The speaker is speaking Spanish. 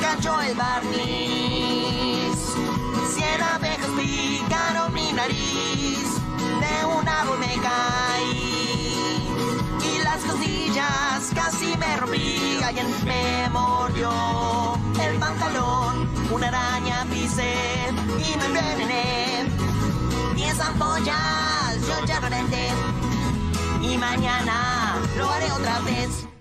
cayó el barniz. 100 abejas picaron mi nariz, de un árbol me caí y las costillas casi me rompí. Alguien me mordió el pantalón, una araña pisé y me envenené. 10 ampollas yo ya reventé y mañana lo haré otra vez.